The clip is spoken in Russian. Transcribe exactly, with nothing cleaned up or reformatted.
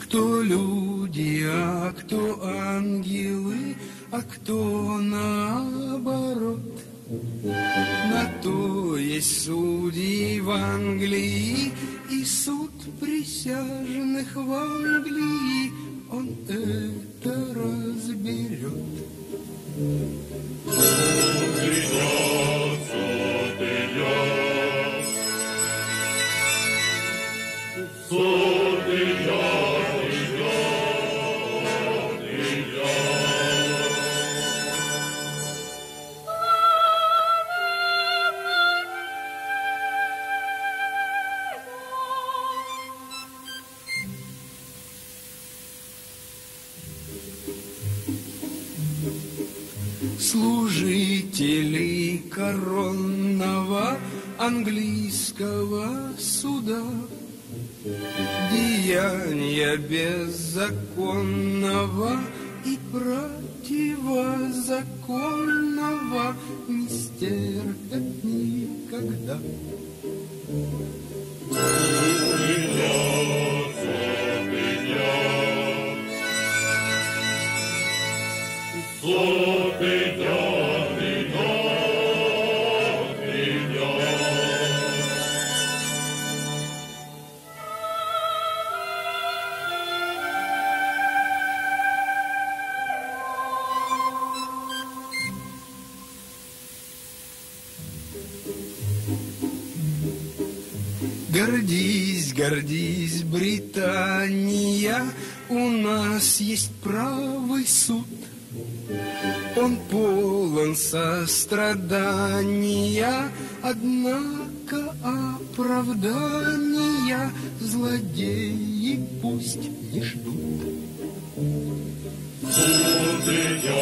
Кто люди, а кто ангелы, а кто наоборот. На то есть судьи в Англии и суд присяжных в Англии. Он это разберет. Служители коронного английского суда, деяния беззаконного и противозаконного не стерпят никогда. Гордись, гордись, Британия, у нас есть правый суд. Он полон сострадания, однако оправдания злодеи пусть не ждут. Суд идет.